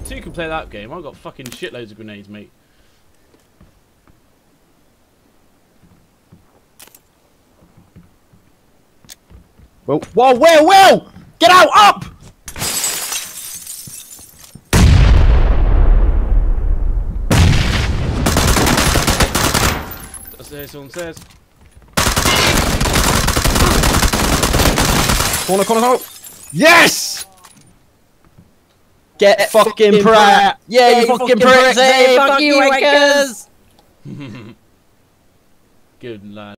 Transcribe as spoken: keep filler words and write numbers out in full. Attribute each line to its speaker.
Speaker 1: two can play that game. I've got fucking shitloads of grenades, mate.
Speaker 2: Whoa, whoa, Will, Will! Get out, up!
Speaker 1: That's there, someone says.
Speaker 2: Corner, corner, corner. Yes! Get, Get fucking Pratt! Yeah, yeah, you fucking, fucking pricks! Hey, fuck you, wankers!
Speaker 1: Good lad.